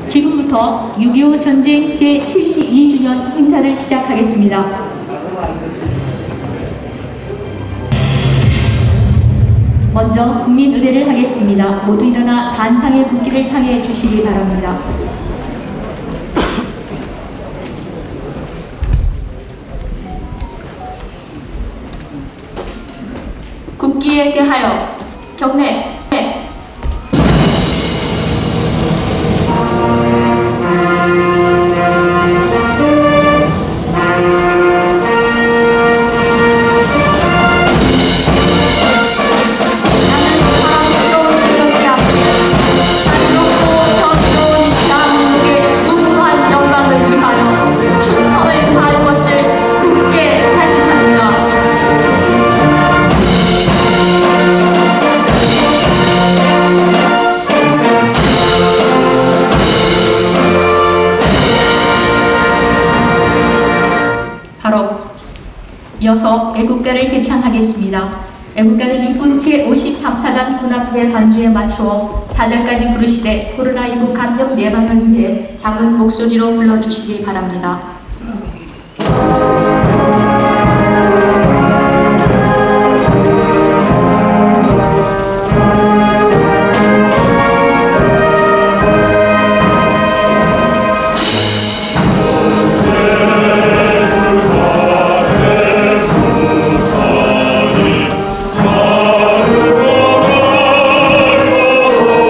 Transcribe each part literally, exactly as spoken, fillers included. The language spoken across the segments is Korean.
지금부터 육이오 전쟁 제칠십이 주년 행사를 시작하겠습니다. 먼저 국민의례를 하겠습니다. 모두 일어나 단상의 국기를 향해 주시기 바랍니다. 국기에 대하여 경례. 이어서 애국가를 제창하겠습니다. 애국가는 육군 제오십삼 사단 군악대 반주에 맞추어 사절까지 부르시되 코로나십구 감염 예방을 위해 작은 목소리로 불러주시기 바랍니다.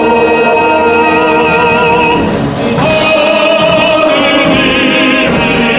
하느님이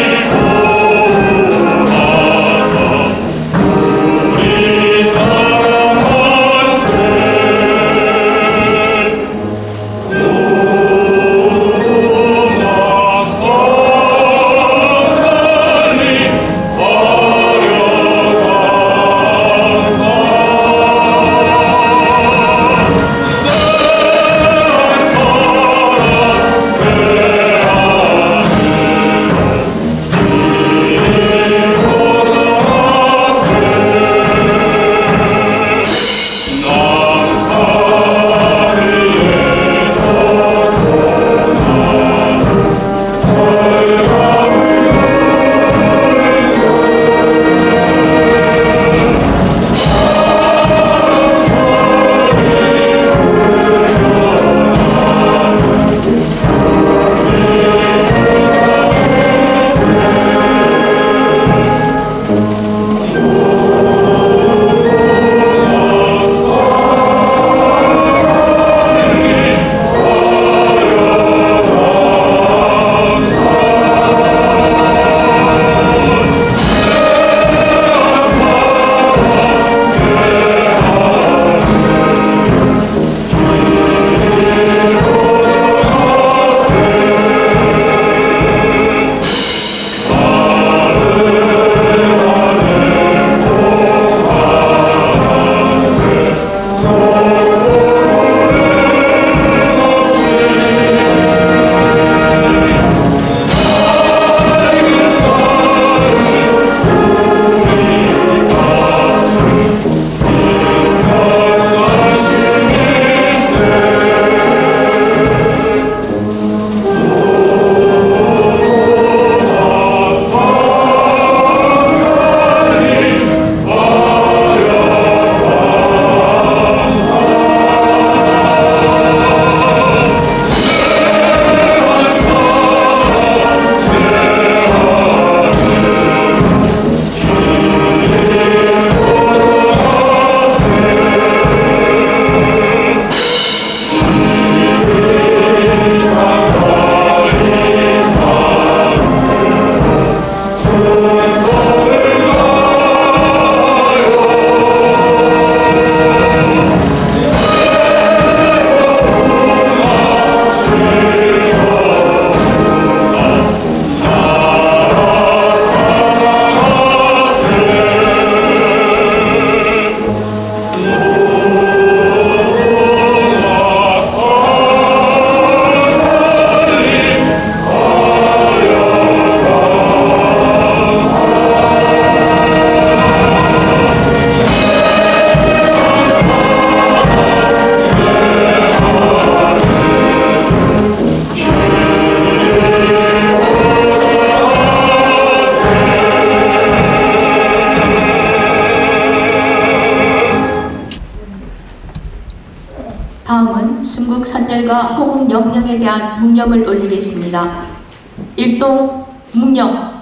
다음은 순국 선열과 호국 영령에 대한 묵념을 올리겠습니다. 일동 묵념.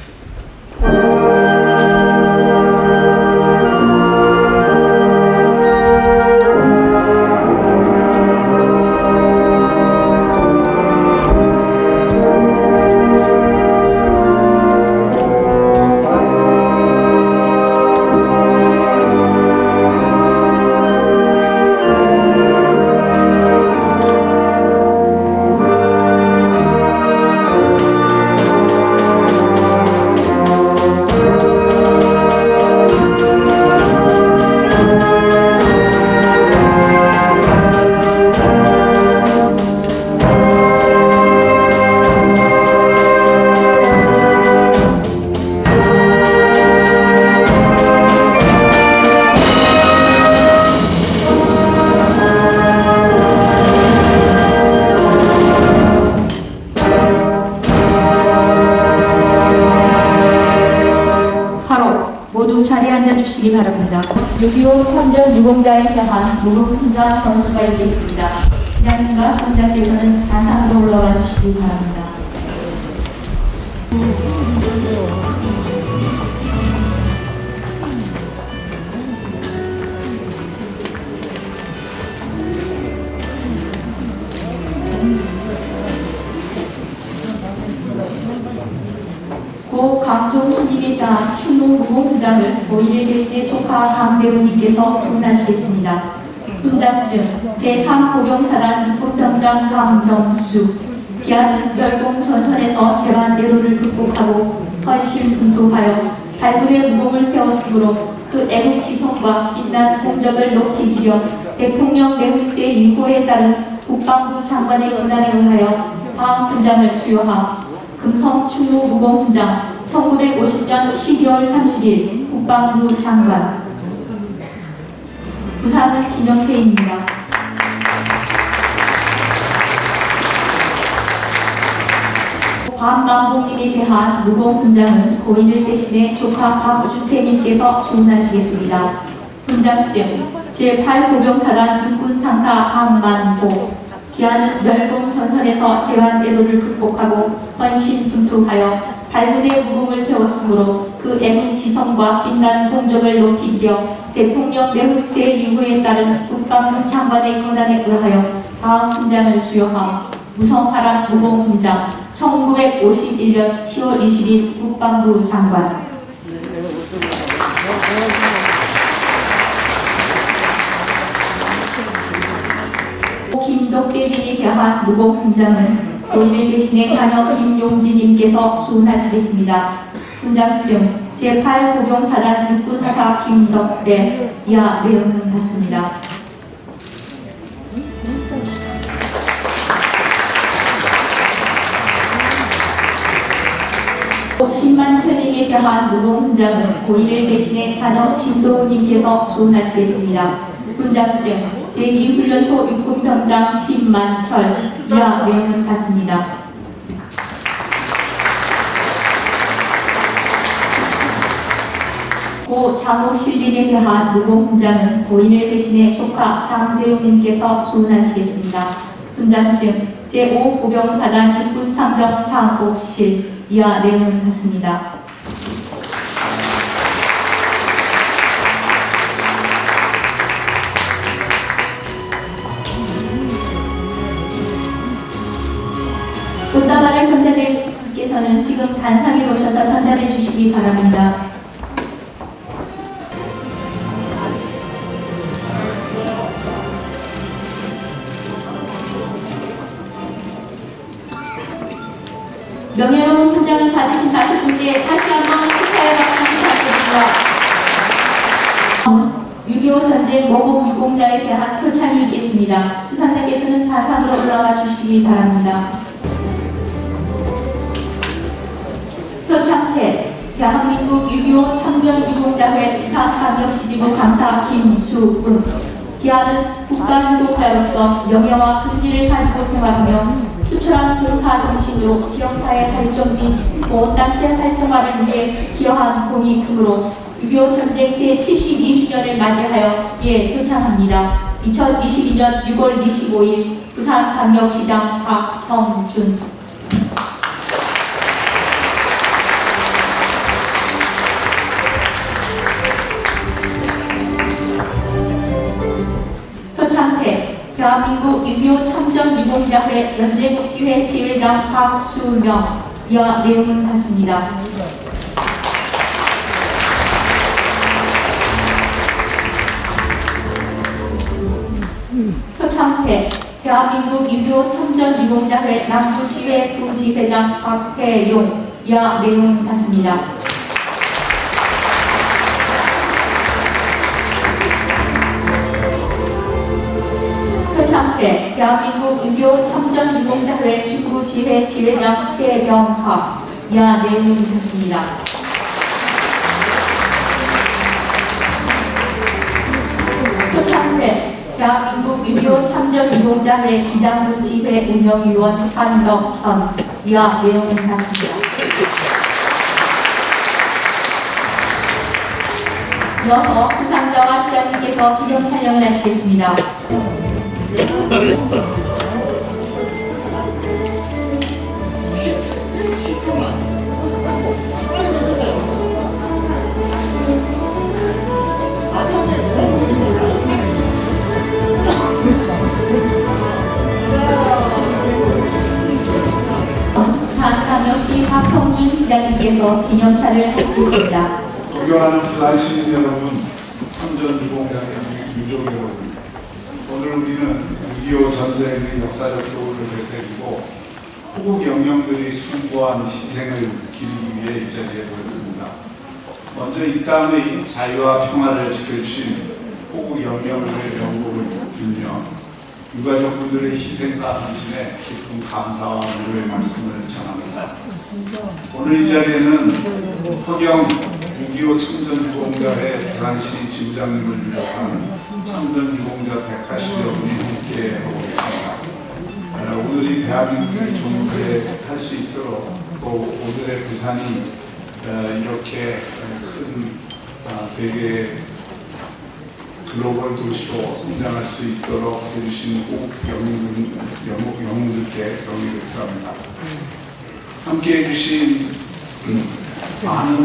모두 자리에 앉아주시기 바랍니다. 육이오 선전 유공자에 대한 무궁훈장 전수가 있겠습니다. 시장님과 수장께서는 단상으로 올라와 주시기 바랍니다. 고 강종수님에 대한 충무 무공훈장을 고인의 대신에 조카 강대부님께서 수문하시겠습니다. 훈장증 제삼 보병사단 육군병장 강정수. 기한은 멸공 전선에서 재반 애로를 극복하고 헌신분투하여 발군의 무공을 세웠으므로 그 애국지성과 빛난 공적을 높이기 위려 대통령 내훈제 인호에 따른 국방부 장관의 권한에 의하여 다음 훈장을 수여함. 금성 충무 무공훈장 천구백오십 년 십이월 삼십일 국방부 장관. 부상은 김영태입니다. 박남봉님에 대한 무공훈장은 고인을 대신해 조카 박주태님께서 주문하시겠습니다. 훈장증 제팔 보병사단 육군상사 박만보. 기한은 멸공 전선에서 재반 애로를 극복하고 헌신분투하여 발군의 무공을 세웠으므로 그 애국 지성과 빛난 공적을 높이기 위려 대통령 내훈제 인호에 따른 국방부 장관의 권한에 의하여 다음 훈장을 수여함. 무성화랑 무공훈장 천구백오십일 년 시월 이십일 국방부 장관. 김덕대님에 대한 무공훈장은 고인을 대신해 자녀 김용진님께서 수훈하시겠습니다. 훈장증 제팔 보병사단 육군하사 김덕대. 이하 내용은 같습니다. 신만철님에 대한 무공훈장은 고인을 대신해 자녀 신도우님께서 수훈하시겠습니다. 훈장증 제이 훈련소 육군병장 신만철. 이하 내용은 같습니다. 고 장옥실님에 대한 무공훈장은 고인을 대신해 조카 장재용님께서 수훈하시겠습니다. 훈장증 제오 보병사단 육군상병 장옥실. 이하 내용은 같습니다. 꽃다발을 전달해 주께서는 지금 단상에 오셔서 전달해 주시기 바랍니다. 명예로운 훈장을 받으신 다섯 분께 다시 한번 축하의 박수 부탁드립니다. 육이오 전쟁 모범 유공자에 대한 표창이 있겠습니다. 수상자께서는 단상으로 올라와 주시기 바랍니다. 표창태 대한민국 육이오 참전유공자회 부산광역시지부 감사 김수은. 기한은 국가유공자로서 명예와 긍지를 가지고 생활하며 투철한 교사 정신으로 지역사회 발전 및 보훈단체 활성화를 위해 기여한 공이 크므로 육이오 전쟁 제칠십이 주년을 맞이하여 이에 표창합니다. 이천이십이 년 유월 이십오일 부산광역시장 박형준. 표창회 대한민국 육이오 참전유공자회 연제국지회 지회장 박수명. 이와 내용은 같습니다. 표창회 대한민국 육이오 참전유공자회 남부지회 부지회장 박혜용. 이와 내용은 같습니다. 표창회 대한민국 육이오 참전유공자회 중부지회 지회장 최경학. 이와 내용은 같습니다. 표창회 대한민국 육이오 참전유공자회 기장부지회 운영위원 한덕현. 이와 내용은 같습니다. 이어서 수상자와 시장님께서 기념 촬영을 하시겠습니다. 부산광역시 박형준 시장님께서 기념사를 하시겠습니다. 존경하는 부산 시민 여러분, 참전유공자의 유족 여러분, 오늘 우리는 육이오 전쟁의 역사적 교훈을 되새기고 호국 영령들이 숭고한 희생을 기리기 위해 이 자리에 모였습니다. 먼저 이 땅의 자유와 평화를 지켜주신 호국 영령들의 명복을 빌며 유가족분들의 희생과 헌신에 깊은 감사와 위로의 말씀을 전합니다. 오늘 이 자리에는 허경 육이오 참전유공자회 부산시 지부장님을 비롯한 참전유공자 백팔십여 분이 함께하고 있습니다. 오늘이 대한민국이 종국에 탈 수 있도록 또 오늘의 부산이 이렇게 큰 세계 글로벌 도시로 성장할 수 있도록 해주신 호국 영웅들께 경의를 표합니다. 함께해 주신 많은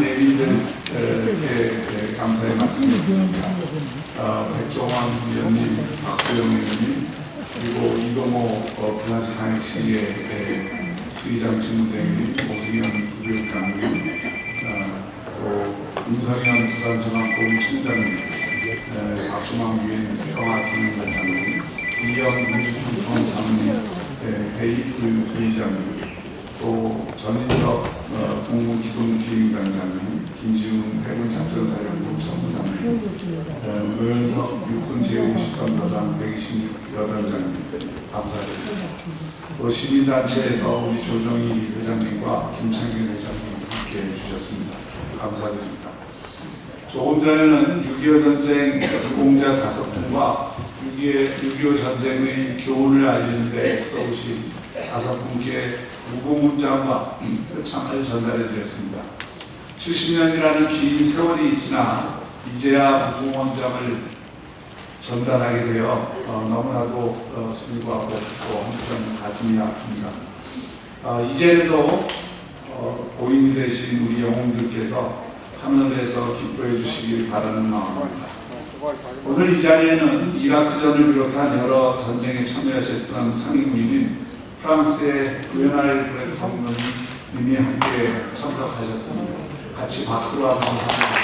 내빈들께 감사의 말씀을 드립니다. 어, 백종원 위원님, 박수영 의원님, 그리고 이동호 어, 부산시 광역시의 시의장 직무대행님, 오승현 부교육감님, 어, 또 임성현 부산중앙보훈청장님, 에, 박수망 유엔 평화기능단장님, 이영 민주평통 사무님, 회의 부의장님, 또 전인석 어, 국무기동기획단장님, 김지훈 해군작전사령부 전부장님, 어, 노현석 육군 제오십삼 사단 백이십육 여단장님 감사드립니다. 또 시민단체에서 우리 조정희 회장님과 김창균 회장님 함께 해주셨습니다. 감사드립니다. 조금 전에는 육이오 전쟁 유공자 다섯 분과 육이오 전쟁의 교훈을 알리는 데 애써오신 다섯 분께 무공문장과 표창을 전달해 드렸습니다. 칠십 년이라는 긴 세월이 지나 이제야 무공원장을 전달하게 되어 어, 너무나도 어, 슬프고 또 한편 가슴이 아픕니다. 어, 이제라도 어, 고인이 되신 우리 영웅들께서 하늘에서 기뻐해 주시길 바라는 마음입니다. 오늘 이 자리에는 이라크전을 비롯한 여러 전쟁에 참여하셨던 상임군인 프랑스의 부에나엘 브레통님이 함께 참석하셨습니다. 같이 박수로 한번 합니다.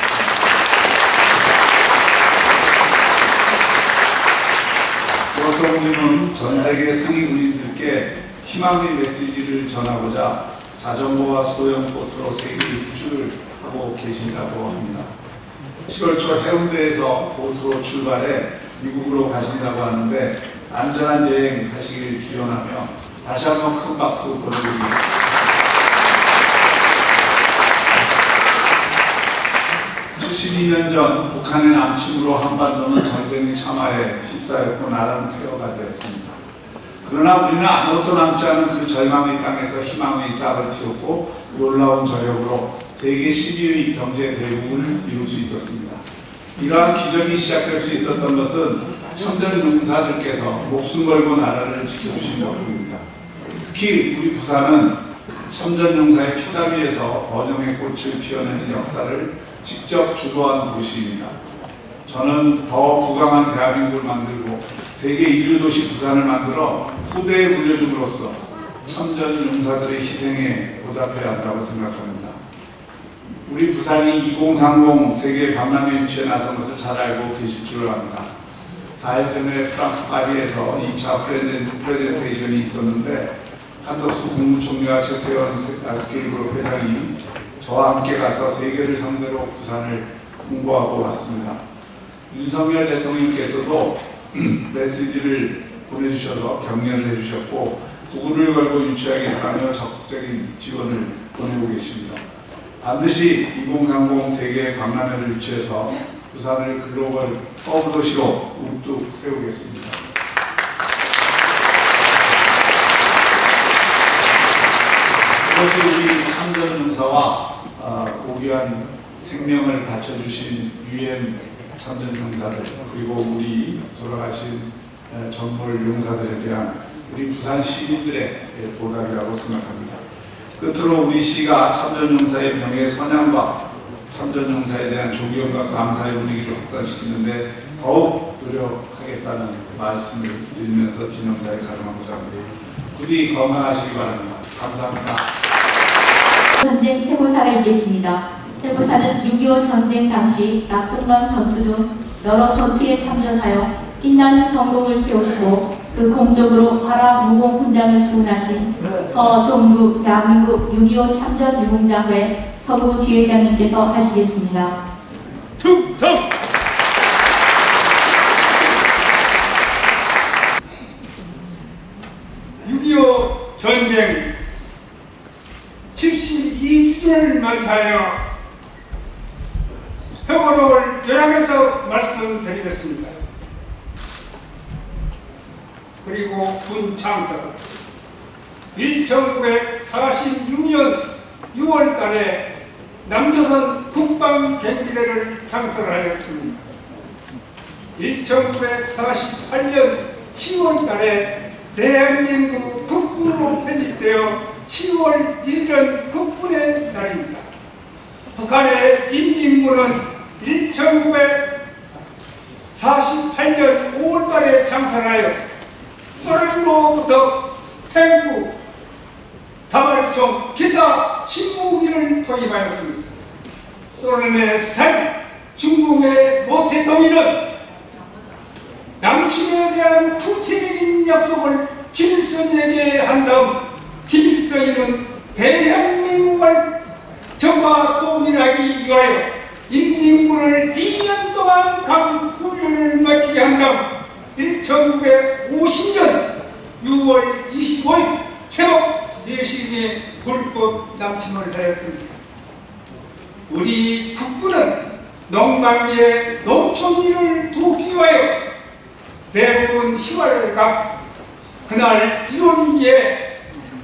브레통님은 전 세계 상임군인들께 희망의 메시지를 전하고자 자전거와 소형 보트로 세계 일주를 하고 계신다고 합니다. 칠월 초 해운대에서 보트로 출발해 미국으로 가신다고 하는데 안전한 여행 하시길 기원하며 다시 한번 큰 박수 보내드립니다. 칠십이 년 전 북한의 남침으로 한반도는 전쟁의 참화에 휩싸였고 나라는 폐허가 되었습니다. 그러나 우리는 아무것도 남지 않은 그 절망의 땅에서 희망의 싹을 틔웠고 놀라운 저력으로 세계 십 위의 경제 대국을 이룰 수 있었습니다. 이러한 기적이 시작될 수 있었던 것은 참전용사들께서 목숨 걸고 나라를 지켜주신 덕분입니다. 특히 우리 부산은 참전용사의 피땀위에서 번영의 꽃을 피워내는 역사를 직접 주도한 도시입니다. 저는 더 부강한 대한민국을 만들고 세계 인류 도시 부산을 만들어 후대에 물려줌으로써 참전용사들의 희생에 보답해야 한다고 생각합니다. 우리 부산이 이공삼공 세계 박람회 유치에 나선 것을 잘 알고 계실 줄 압니다. 사 일 전에 프랑스 파리에서 이 차 프레젠테이션이 있었는데 한덕수 국무총리와 최태원 스케일그룹 회장이 저와 함께 가서 세계를 상대로 부산을 홍보하고 왔습니다. 윤석열 대통령께서도 메시지를 보내주셔서 격려를 해주셨고 구글을 걸고 유치하겠다며 적극적인 지원을 보내고 계십니다. 반드시 이공삼공 세계 박람회를 유치해서 부산을 글로벌 허브 도시로 우뚝 세우겠습니다. 이것이 우리 참전용사와 어, 고귀한 생명을 바쳐주신 유엔 참전용사들 그리고 우리 돌아가신 전몰 용사들에 대한 우리 부산 시민들의 보답이라고 생각합니다. 끝으로 우리 시가 참전용사의 명예 선양과 참전용사에 대한 존경과 감사의 분위기를 확산시키는데 더욱 노력하겠다는 말씀을 드리면서 기념사에 가름하고자 합니다. 부디 건강하시기 바랍니다. 감사합니다. 전쟁 해고사가 있겠습니다. 해고사는 육이오 전쟁 당시 낙동강 전투 등 여러 전투에 참전하여 빛나는 전공을 세우시고 그 공적으로 화락 무공 훈장을 수훈하신 서종구 대한민국 육이오 참전 유공자회 서구 지회장님께서 하시겠습니다. 충성! 육이오 전쟁 칠십이 주년을 맞이하여 회고록을 요약해서 말씀드리겠습니다. 그리고 군 창설 천구백사십육 년 유월 달에 남조선 국방경비대를 창설하였습니다. 천구백사십팔 년 시월 달에 대한민국 국군으로 편입되어 시월 일 일은 국군의 날입니다. 북한의 인민군은 천구백사십팔 년 오월 달에 창설하여 소련으로부터 탱크, 다발총, 기타 신무기를 도입하였습니다. 소련의 스탈린, 중국의 모태동이는 남친에 대한 구체적인 약속을 김일성에게 한 다음 김일성이는 대한민국을 정화 통일하기 위하여 인민군을 이 년 동안 강훈련을 마치게 한 다음 천구백오십 년 유월 이십오일 새벽 네 시에 불법 남침을 하였습니다. 우리 국군은 농방위에 농촌일을 돕기 위하여 대부분 휴가를 갖고 그날 일월이에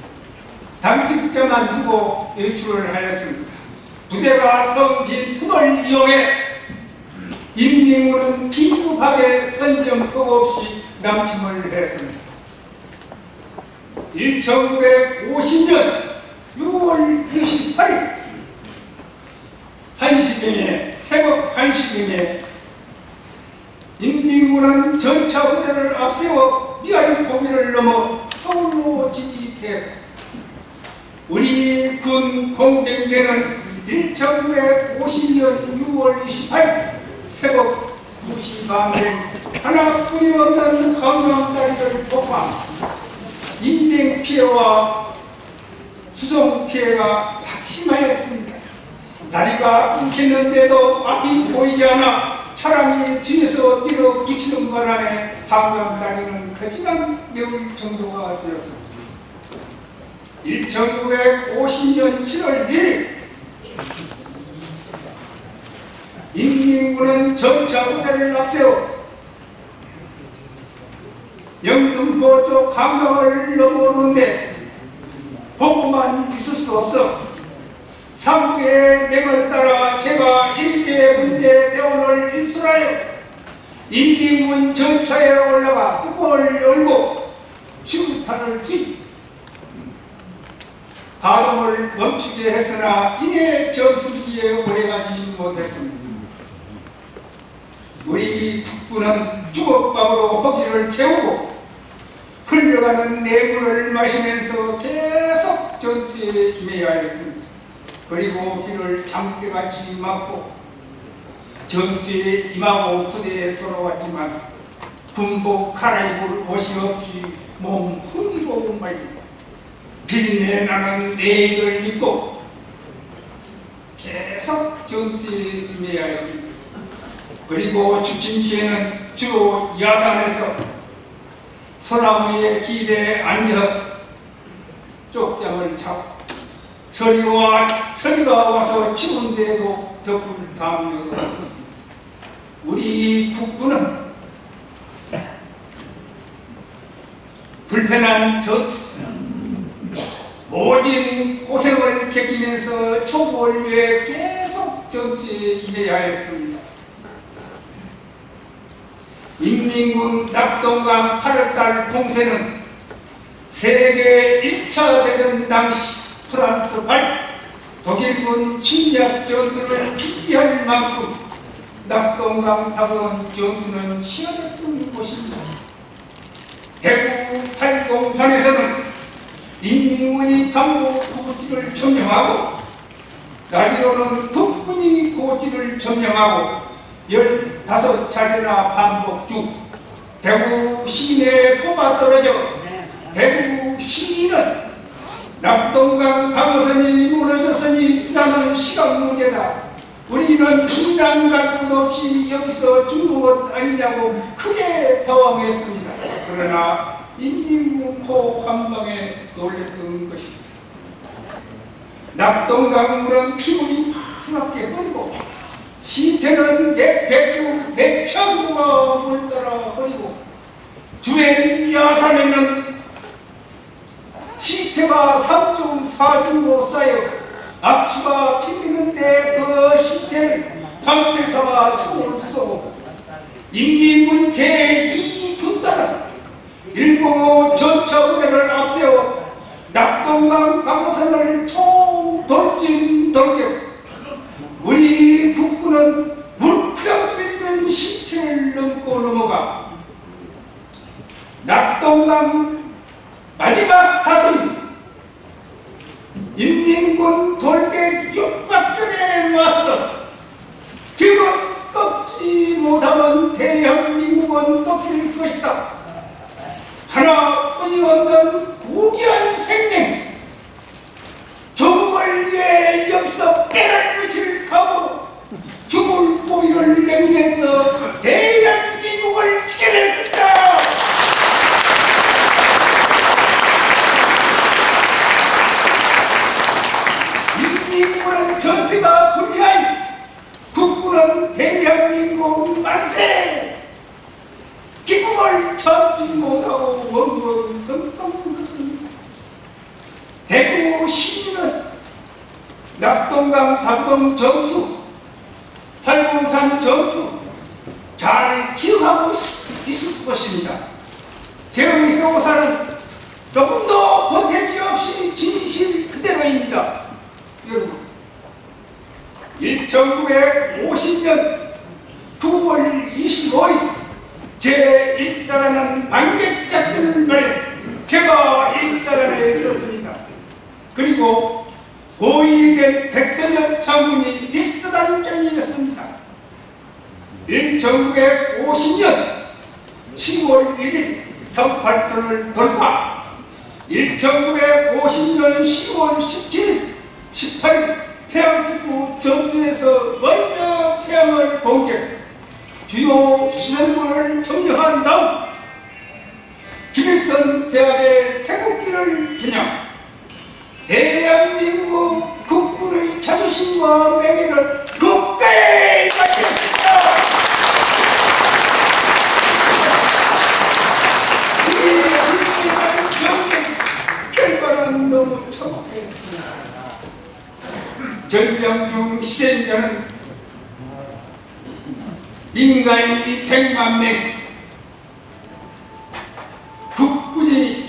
당직자만 두고 외출을 하였습니다. 부대가 텅 빈 틈을 이용해 인민군은 긴급하게 선정법 없이 남침을 했습니다. 천구백오십 년 유월 이십팔일 한 시경에 새벽 한 시경에 인민군은 전차 부대를 앞세워 미아리 고비를 넘어 서울로 진입했고 우리 군 공병대는 천구백오십 년 유월 이십팔일 새벽 두 시 반에 하나뿐이 없는 관광다리를 폭파 인명 피해와 수종 피해가 확심하였습니다. 다리가 끊겼는데도 앞이 보이지 않아 차량이 뒤에서 밀어붙이는 바람에 한강다리는 거지만 내올 정도가 되었습니다. 천구백오십 년 칠월 일일 인민군은 전차 부대를 앞세워 영등포 쪽 한강을 넘어오는데 복구만 있을 수 없어 상부의 명을 따라 제가 일개 분대 대원을 인수하여 인민 인민군 전차에 올라가 뚜껑을 열고 수류탄을 뒤 가동을 멈추게 했으나 이내 전투기에 오래가지 못했습니다. 우리 국군은 주먹밥으로 허기를 채우고 흘러가는 내물을 마시면서 계속 전투에 임해야 했습니다. 그리고 비를 장대같이 맞고 전투에 임하고 부대에 돌아왔지만 군복 갈아입을 옷이 없이 몸 흔들고 말고 비린내 나는 내의를 입고 계속 전투에 임해야 했습니다. 그리고 주침 시에는 주로 야산에서 소나무에 기대에 앉아 쪽장을 차고 서리와 서리가 와서 치운데도 덕을 담으려고 했습니다. 우리 국군은 불편한 전투 모진 고생을 겪으면서 초보를 위해 계속 전투에 임해야 했습니다. 인민군 낙동강 팔월달 공세는 세계 일 차 대전 당시 프랑스 파리 독일군 침략 전투를 기피할 만큼 낙동강 다본 전투는 치열했던 곳입니다. 대구 팔공산에서는 인민군이 강북 고지를 점령하고 나지로는 북군이 고지를 점령하고 열다섯 차례나 반복 중 대구 시내 포가 떨어져 대구 시는 낙동강 방어선이 무너졌으니 수단은 시간 문제다. 우리는 피난 갈 것 없이 여기서 죽는 것 아니냐고 크게 당황했습니다. 그러나 인민군 포 한 방에 놀랬던 것입니다. 낙동강 물은 피물이 파랗게 흐리고 시체는 몇 백구, 몇 천구가 물 따라 흐리고 주변 야산에는 시체가 삼 중, 사 중으로 쌓여 악취가 피미는데 그 시체를 방패사가 총을 쏘고 인민군 제이 군단은 일본어 전차부대를 앞세워 낙동강 방어선을 총 돌진 돌격 우리 국군은 물크렁거리는 시체를 넘고 넘어가 낙동강 마지막 사선 인민군 돌격 육박전에 왔어 지금 꺾지 못하면 대한민국은 꺾일 것이다. 하나뿐이 없는 고귀한 생명 조국을 위해 여기서 빼갈 묻힐 각오로 죽을 고비를 내밀면서 대한민국을 지켜냈습니다. 인민군은 전세가 불리하니 국군은 대한민국 만세! 기쁨을 참지 못하고 원고를 덩덩 울었습니다. 대구 시민은 낙동강 다부동 전투, 팔공산 전투 잘 기억하고 있을 것입니다. 제의 효사는 조금도 보탬이 없이 진실 그대로입니다. 여러분, 천구백오십 년 구월 이십오일 제일사단은 반격작전을 말해 제가 일사단에 있었습니다. 그리고 고위된 백선엽 장군이 일사단장이었습니다. 천구백오십 년 시월 일일 성팔선을 돌파, 천구백오십 년 시월 십칠일, 십팔일 평양직구 전투에서 먼저 평양을 공격, 주요 시설물을 점령한 다음 김일성 대학의 태극기를 기념, 대한민국 국군의 자존심과 명예를 국가에 바쳤습니다. 우리의 위대한 전쟁 결과는 너무 참혹했습니다. 전쟁 중 희생자는 민간인이 백만 명,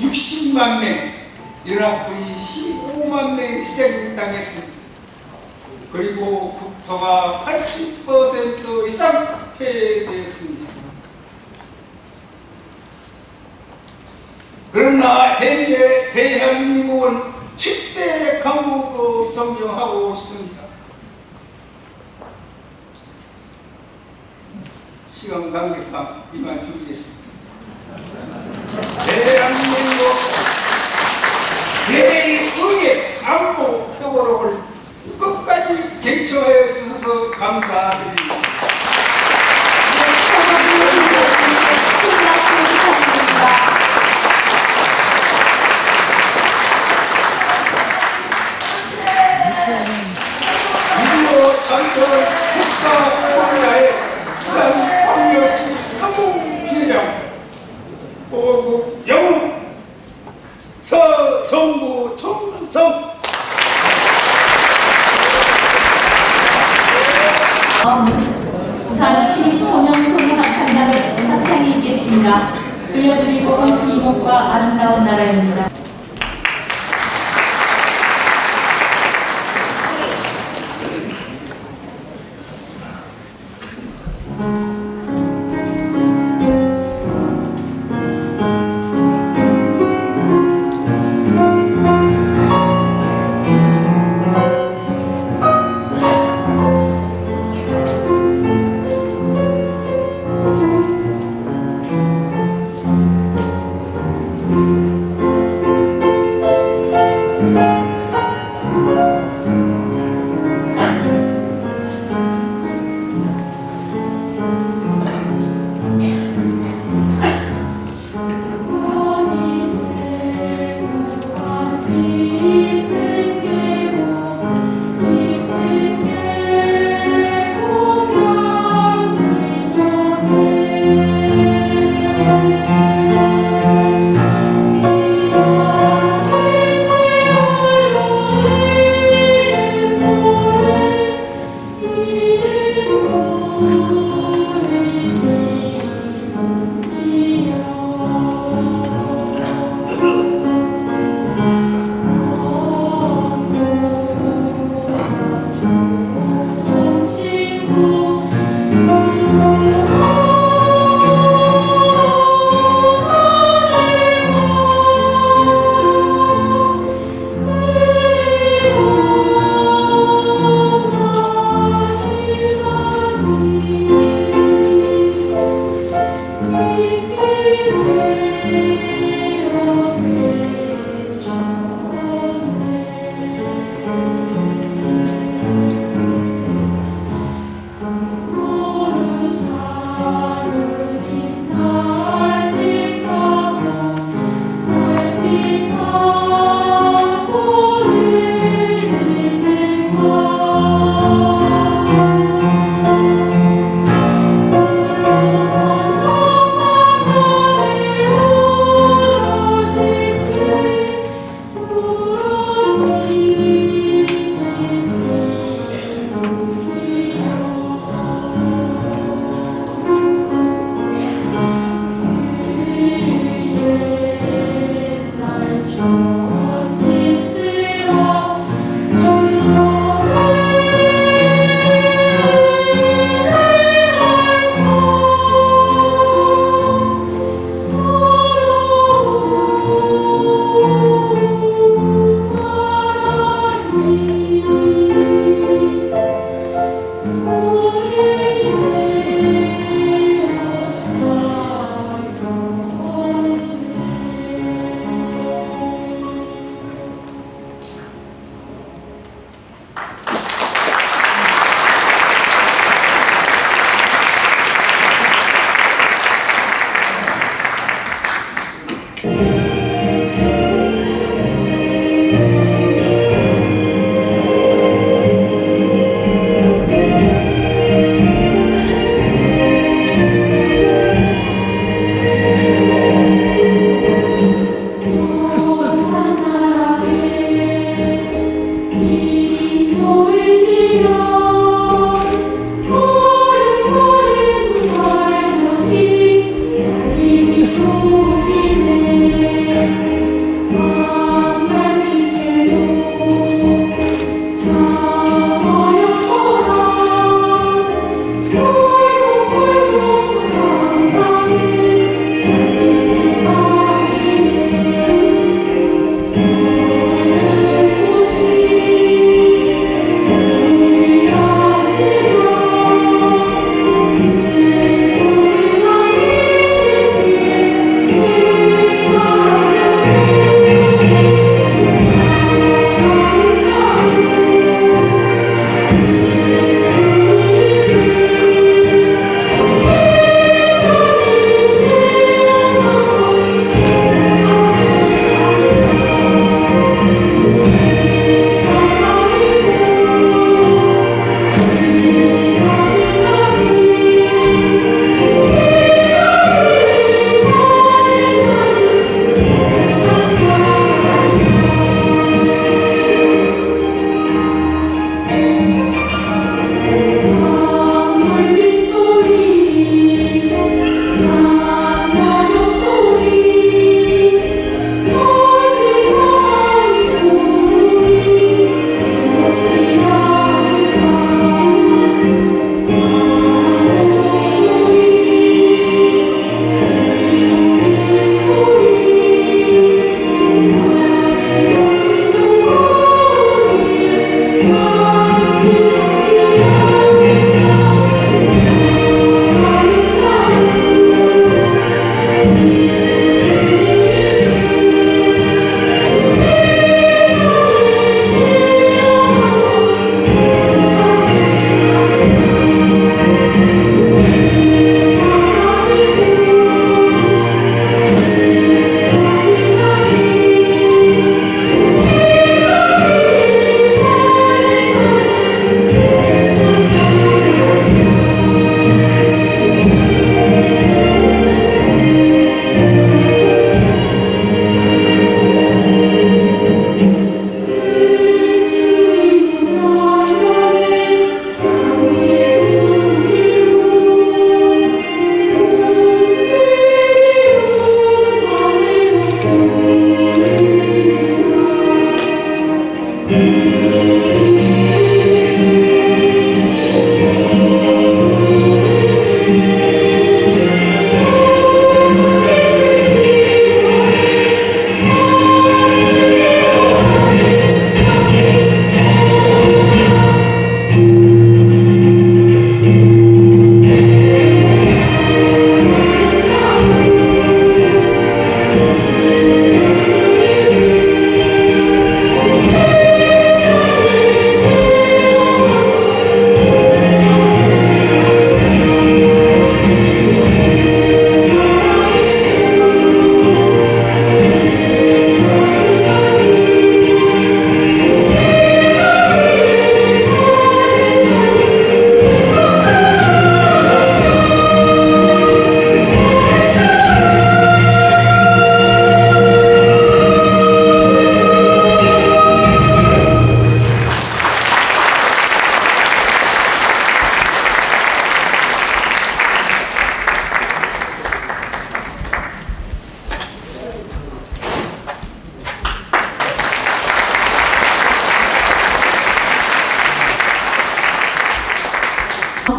육십만 명, 연합군이 십오만 명 희생당했습니다. 그리고 국토가 팔십 퍼센트 이상 폐해되었습니다. 그러나 현재 대한민국은 칠 대 강국으로 성장하고 있습니다. 시간 관계상 이만 줄이겠습니다. 대한민국 제일 의회 안보 표보록을 끝까지 경청하여 주셔서 감사드립니다. 미디어 전설 국가보훈사의 부산광역시 서부지회장 호국 영웅 서정구 충성. 부산 시립소년소녀합창단의 합창이 있겠습니다. 들려드릴 곡은 비목과 아름다운 나라입니다.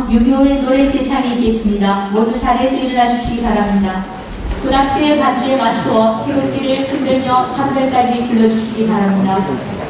육이오의 노래 제창이 있겠습니다. 모두 자리에서 일어나 주시기 바랍니다. 군악대의 반주에 맞추어 태극기를 흔들며 삼 절까지 불러주시기 바랍니다.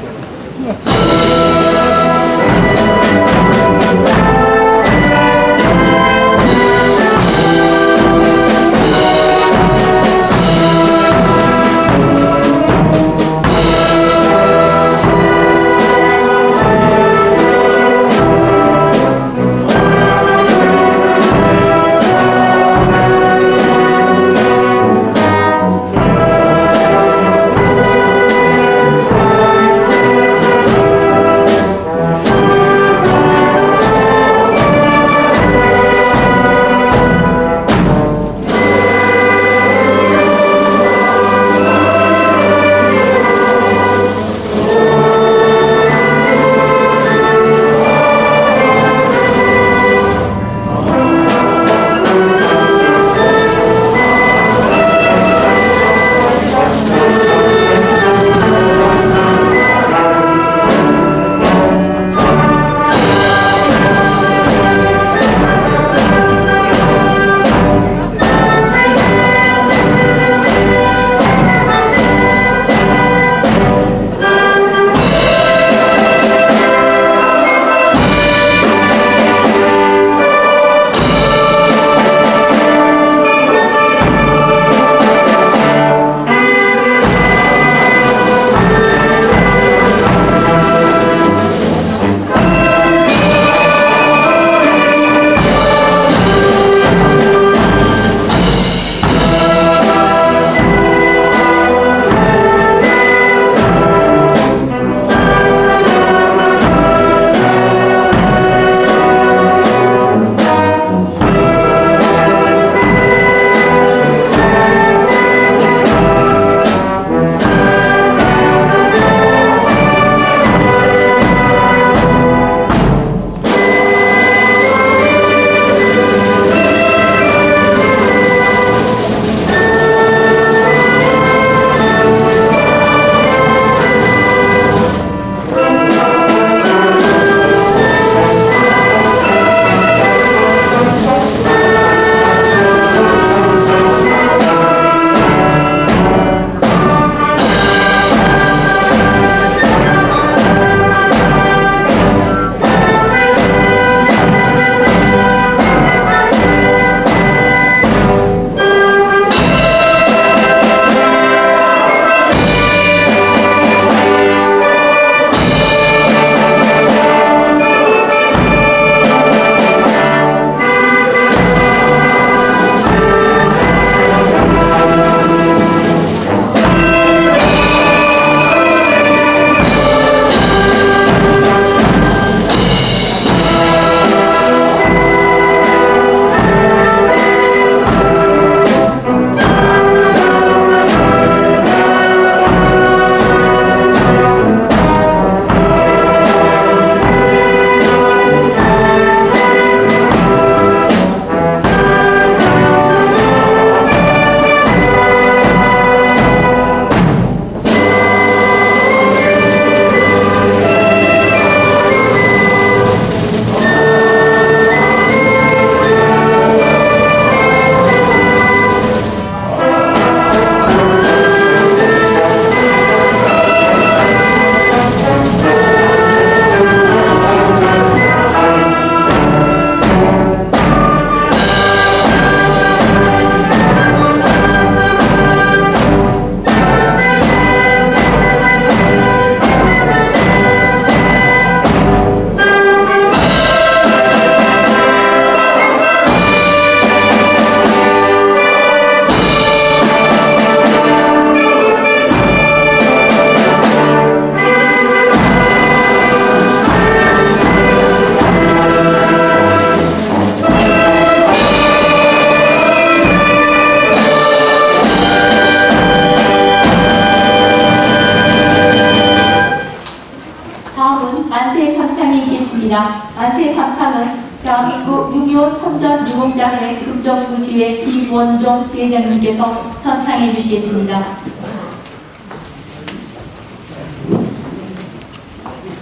있습니다. 만세 삼창은 대한민국 육이오 천전 유공장의 금정부지회 김원종 지회장님께서 선창해 주시겠습니다.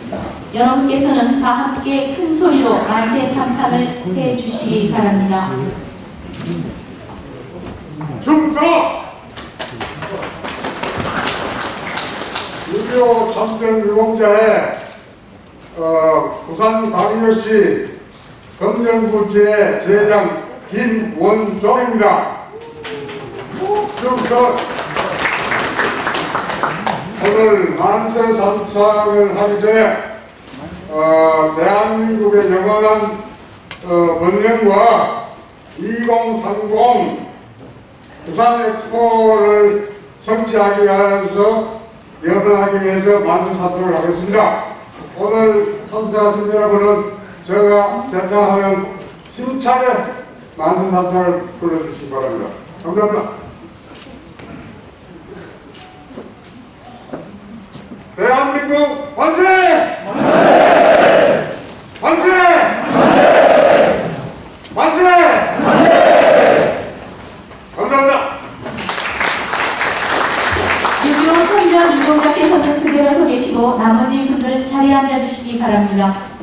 여러분께서는 다 함께 큰 소리로 만세 삼창을 해 주시기 바랍니다. 충성! 육이오 참전 유공자의 어, 부산 광역시 금정구치의 제장 김원종입니다. 충성! 오늘 만세 삼창을 하기 전에 어, 대한민국의 영원한 어, 번영과 이공삼공 부산 엑스포를 성취하기 위해서 연언하기 위해서 만세 삼창을 하겠습니다. 오늘 참석하신 여러분은 제가 대창하면 힘차게 만세 삼창을 불러주시기 바랍니다. 감사합니다. 대한민국 만세! 만세! 만세! 만세! 만세! 감사합니다. 육이오 천전 유공자께서는 그대로 서 계시고 나머지 분들은 자리에 앉아주시기 바랍니다.